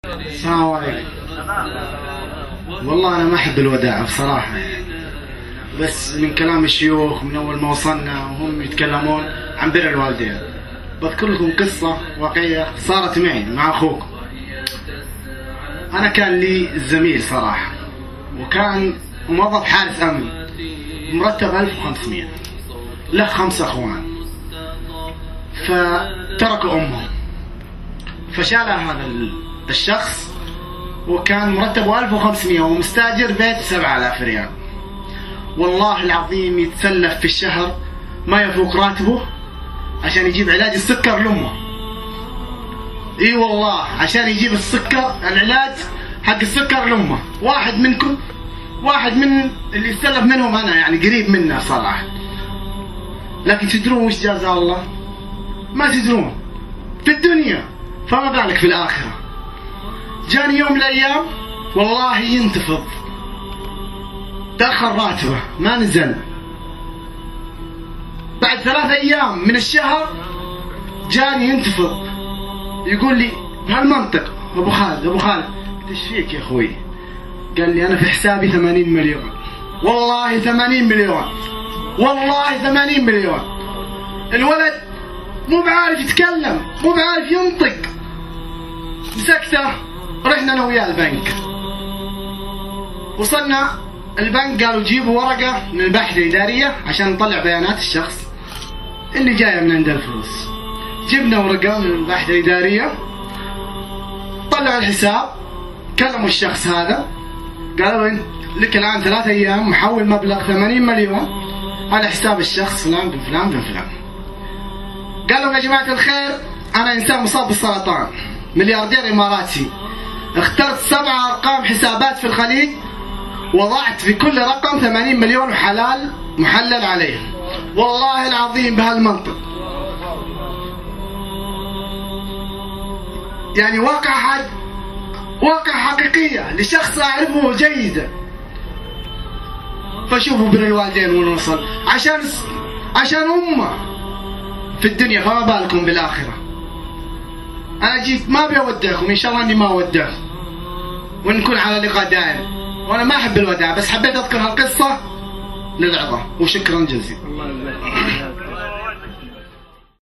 السلام عليكم. والله أنا ما أحب الوداع بصراحة، بس من كلام الشيوخ من أول ما وصلنا وهم يتكلمون عن بر الوالدين، بذكر لكم قصة واقعية صارت معي مع أخوكم. أنا كان لي زميل صراحة، وكان موظف حارس أمن، مرتب 1500، له 5 أخوان، فتركوا أمهم، فشالها هذا الشخص، وكان مرتبه 1500 ومستاجر بيت 7000 ريال. والله العظيم يتسلف في الشهر ما يفوق راتبه عشان يجيب علاج السكر لأمه. اي والله عشان يجيب العلاج حق السكر لأمه. واحد من اللي استلف منهم أنا، يعني قريب منه صراحة. لكن تدرون وش جزاه الله؟ ما تدرون في الدنيا، فما بالك في الآخرة. جاني يوم من الأيام والله ينتفض، دخل راتبه ما نزل. بعد 3 أيام من الشهر جاني ينتفض، يقول لي بهالمنطق أبو خالد قلت ايش فيك يا أخوي؟ قال لي أنا في حسابي 80 مليون. والله 80 مليون، والله 80 مليون. الولد مو بعارف يتكلم، مو بعارف ينطق. مسكته، رحنا أنا وياه البنك. وصلنا البنك، قالوا جيبوا ورقة من الباحثة الإدارية عشان نطلع بيانات الشخص اللي جاية من عند الفلوس. جبنا ورقة من الباحثة الإدارية، طلعوا الحساب، كلموا الشخص هذا، قالوا لك الآن 3 أيام محول مبلغ 80 مليون على حساب الشخص فلان بن فلان بن فلان. قالوا يا جماعة الخير، أنا إنسان مصاب بالسرطان، ملياردير إماراتي، اخترت 7 أرقام حسابات في الخليج، وضعت في كل رقم 80 مليون وحلال محلل عليه. والله العظيم بهالمنطق، يعني واقع حقيقية لشخص أعرفه جيدا. فشوفوا بر الوالدين وين وصل، عشان أمه في الدنيا، فما بالكم بالآخرة. أنا جيت ما أبي أودعكم، إن شاء الله إني ما أودعكم ونكون على لقاء دائم. وأنا ما أحب الوداع، بس حبيت أذكر هالقصة للعظة، وشكرا جزيلا.